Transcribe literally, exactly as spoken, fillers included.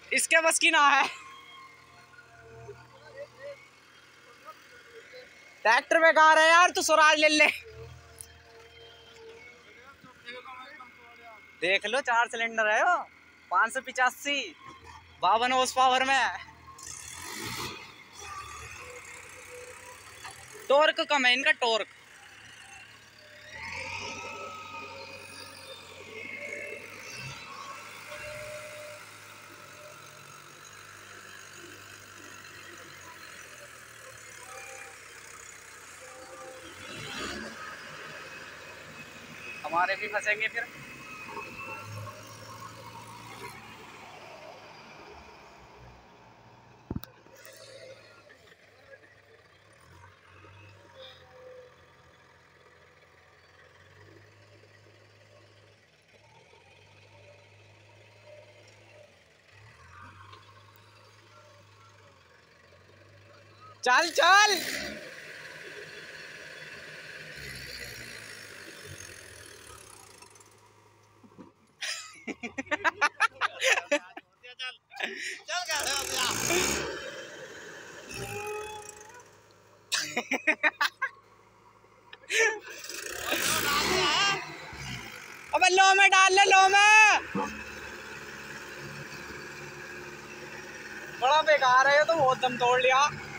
इसके बस की ना है। ट्रैक्टर बेकार है यार, तू स्वराज ले ले। देख लो, चार सिलेंडर है वो, पाँच सौ पिचासी, बावन हॉर्स पावर में। टॉर्क कम है इनका, टॉर्क। हमारे भी फंसेंगे फिर। चल चल। अबे लो में डाल ले, लो में। बड़ा बेकार है ये तो, बहुत दम तोड़ लिया।